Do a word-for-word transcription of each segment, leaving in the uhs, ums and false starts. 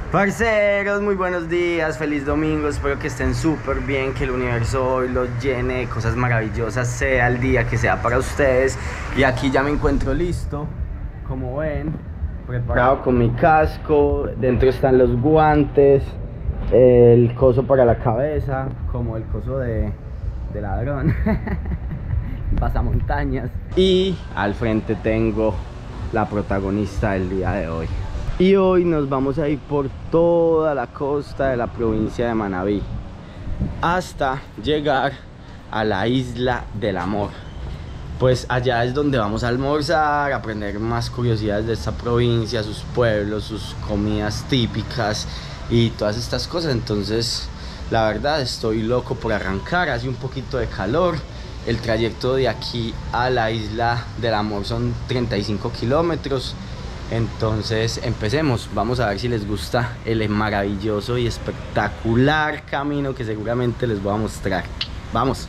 Parceros, muy buenos días, feliz domingo, espero que estén súper bien, que el universo hoy los llene de cosas maravillosas, sea el día que sea para ustedes. Y aquí ya me encuentro listo, como ven, preparado con mi casco, dentro están los guantes, el coso para la cabeza, como el coso de, de ladrón, pasamontañas. Y al frente tengo la protagonista del día de hoy. Y hoy nos vamos a ir por toda la costa de la provincia de Manabí hasta llegar a la Isla del Amor. Pues allá es donde vamos a almorzar, a aprender más curiosidades de esta provincia, sus pueblos, sus comidas típicas y todas estas cosas. Entonces la verdad estoy loco por arrancar, hace un poquito de calor. El trayecto de aquí a la Isla del Amor son treinta y cinco kilómetros. Entonces empecemos, vamos a ver si les gusta el maravilloso y espectacular camino que seguramente les voy a mostrar. ¡Vamos!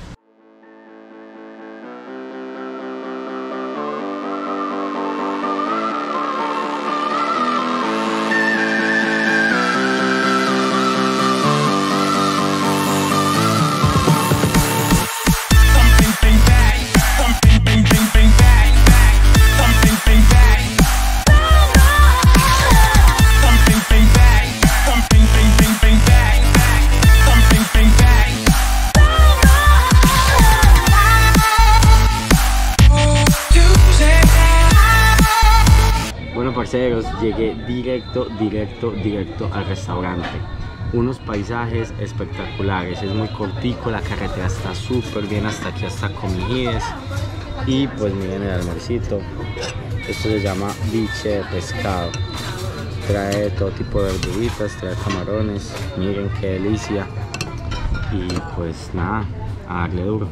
Parceros, llegué directo, directo, directo al restaurante. Unos paisajes espectaculares, es muy cortico, la carretera está súper bien hasta aquí, hasta Comijides. Y pues miren el almuercito, esto se llama biche de pescado. Trae todo tipo de verduritas, trae camarones, miren qué delicia. Y pues nada, a darle duro.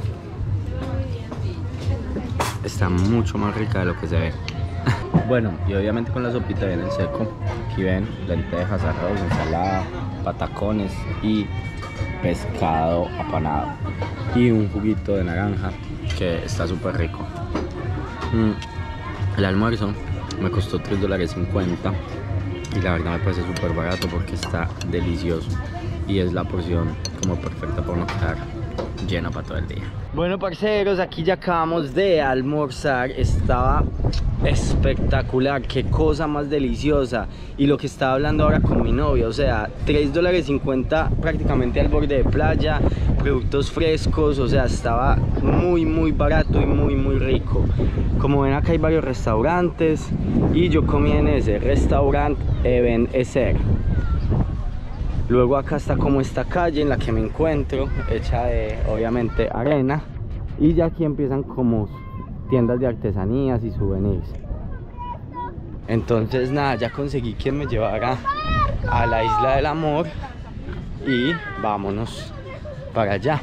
Está mucho más rica de lo que se ve. Bueno, y obviamente con la sopita viene el seco. Aquí ven lentejas, arroz, ensalada, patacones y pescado apanado. Y un juguito de naranja que está súper rico. Mm. El almuerzo me costó tres dólares cincuenta y la verdad me parece súper barato porque está delicioso. Y es la porción como perfecta para no quedar lleno para todo el día. Bueno, parceros, aquí ya acabamos de almorzar. Estaba espectacular, qué cosa más deliciosa. Y lo que estaba hablando ahora con mi novia, o sea, tres dólares cincuenta prácticamente al borde de playa, productos frescos, o sea, estaba muy muy barato y muy muy rico. Como ven, acá hay varios restaurantes y yo comí en ese restaurante Eben Ezer. Luego acá está como esta calle en la que me encuentro, hecha de obviamente arena. Y ya aquí empiezan como tiendas de artesanías y souvenirs. Entonces nada, ya conseguí quien me llevara a la Isla del Amor. Y vámonos para allá.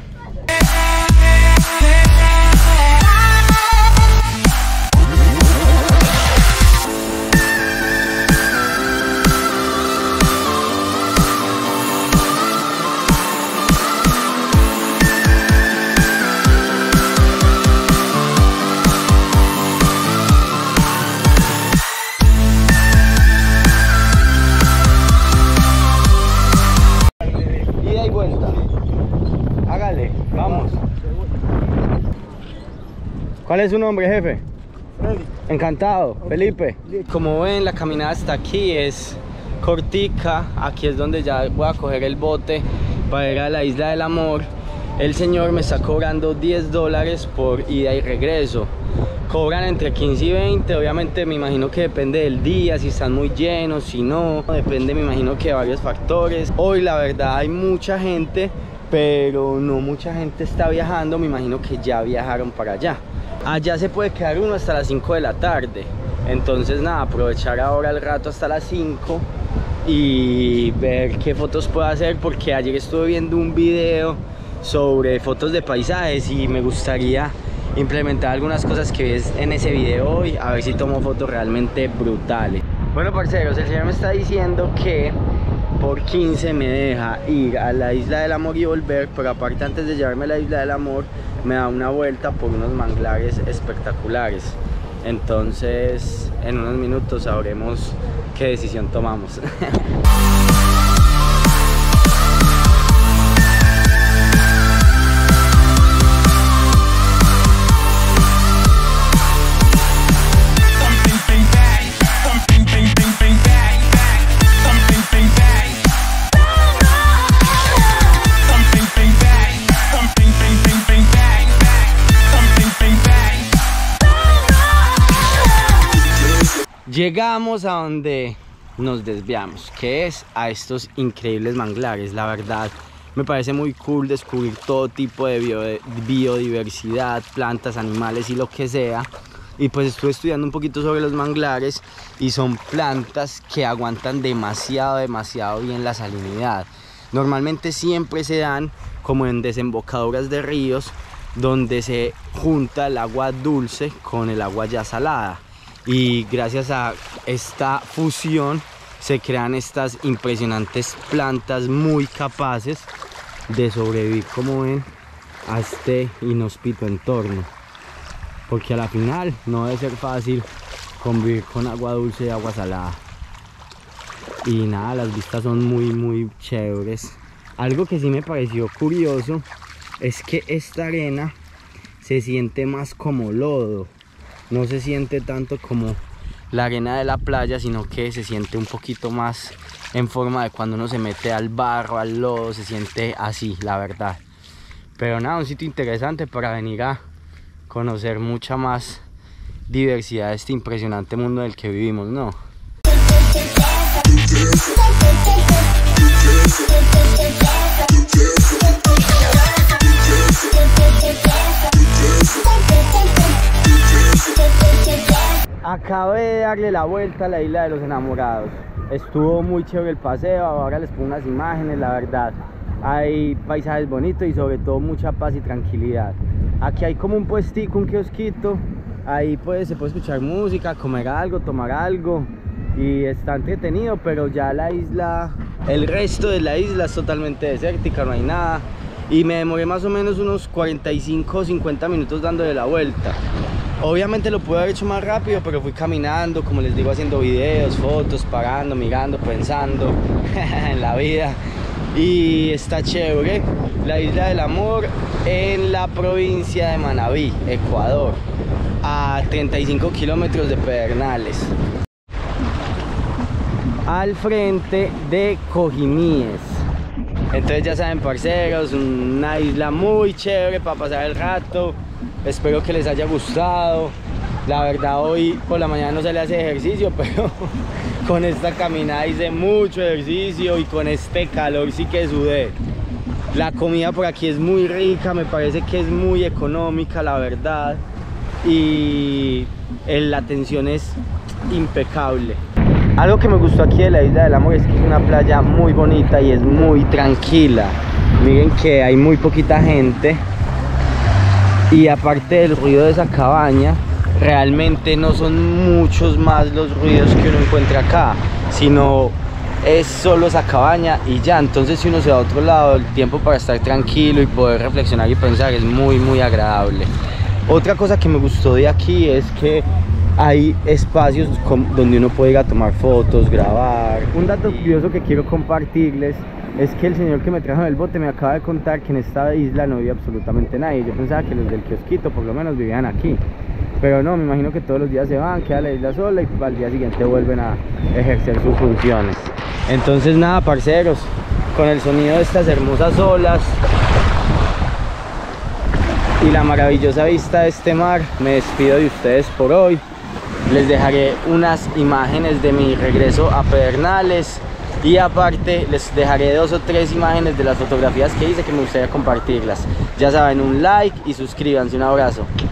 Vamos. ¿Cuál es su nombre, jefe? Felipe. Encantado, Felipe. Como ven, la caminada hasta aquí es cortica. Aquí es donde ya voy a coger el bote para ir a la Isla del Amor. El señor me está cobrando diez dólares por ida y regreso. Cobran entre quince y veinte, obviamente me imagino que depende del día, si están muy llenos, si no. Depende, me imagino que de varios factores. Hoy la verdad hay mucha gente, pero no mucha gente está viajando, me imagino que ya viajaron para allá. Allá se puede quedar uno hasta las cinco de la tarde, entonces nada, aprovechar ahora el rato hasta las cinco y ver qué fotos puedo hacer, porque ayer estuve viendo un video sobre fotos de paisajes y me gustaría implementar algunas cosas que ves en ese video hoy, a ver si tomo fotos realmente brutales. Bueno, parceros, el señor me está diciendo que por quince me deja ir a la Isla del Amor y volver, pero aparte, antes de llevarme a la Isla del Amor, me da una vuelta por unos manglares espectaculares. Entonces en unos minutos sabremos qué decisión tomamos. Llegamos a donde nos desviamos, que es a estos increíbles manglares. La verdad me parece muy cool descubrir todo tipo de bio, biodiversidad, plantas, animales y lo que sea. Y pues estuve estudiando un poquito sobre los manglares y son plantas que aguantan demasiado, demasiado bien la salinidad. Normalmente siempre se dan como en desembocaduras de ríos donde se junta el agua dulce con el agua ya salada. Y gracias a esta fusión se crean estas impresionantes plantas muy capaces de sobrevivir, como ven, a este inhóspito entorno, porque a la final no debe ser fácil convivir con agua dulce y agua salada. Y nada, las vistas son muy muy chéveres. Algo que sí me pareció curioso es que esta arena se siente más como lodo, no se siente tanto como la arena de la playa, sino que se siente un poquito más en forma de cuando uno se mete al barro, al lodo, se siente así, la verdad. Pero nada, un sitio interesante para venir a conocer mucha más diversidad de este impresionante mundo en el que vivimos, ¿no? Acabé de darle la vuelta a la isla de los enamorados. Estuvo muy chévere el paseo, ahora les pongo unas imágenes, la verdad. Hay paisajes bonitos y sobre todo mucha paz y tranquilidad. Aquí hay como un puestico, un kiosquito. Ahí pues se puede escuchar música, comer algo, tomar algo. Y está entretenido, pero ya la isla, el resto de la isla es totalmente desértica, no hay nada. Y me demoré más o menos unos cuarenta y cinco o cincuenta minutos dándole la vuelta. Obviamente lo pude haber hecho más rápido, pero fui caminando, como les digo, haciendo videos, fotos, parando, mirando, pensando en la vida. Y está chévere, la Isla del Amor en la provincia de Manabí, Ecuador, a treinta y cinco kilómetros de Pedernales, al frente de Cojimíes. Entonces ya saben, parceros, una isla muy chévere para pasar el rato. Espero que les haya gustado. La verdad hoy por la mañana no se le hace ejercicio, pero con esta caminada hice mucho ejercicio y con este calor sí que sudé. La comida por aquí es muy rica, me parece que es muy económica, la verdad. Y la atención es impecable. Algo que me gustó aquí de la Isla del Amor es que es una playa muy bonita y es muy tranquila. Miren que hay muy poquita gente. Y aparte del ruido de esa cabaña, realmente no son muchos más los ruidos que uno encuentra acá, sino es solo esa cabaña y ya. Entonces si uno se va a otro lado, el tiempo para estar tranquilo y poder reflexionar y pensar es muy muy agradable. Otra cosa que me gustó de aquí es que hay espacios donde uno puede ir a tomar fotos, grabar. Un dato curioso que quiero compartirles es que el señor que me trajo en el bote me acaba de contar que en esta isla no vive absolutamente nadie. Yo pensaba que los del kiosquito por lo menos vivían aquí, pero no, me imagino que todos los días se van, queda la isla sola y al día siguiente vuelven a ejercer sus funciones. Entonces nada, parceros, con el sonido de estas hermosas olas y la maravillosa vista de este mar, me despido de ustedes por hoy. Les dejaré unas imágenes de mi regreso a Pedernales. Y aparte les dejaré dos o tres imágenes de las fotografías que hice que me gustaría compartirlas. Ya saben, un like y suscríbanse. Un abrazo.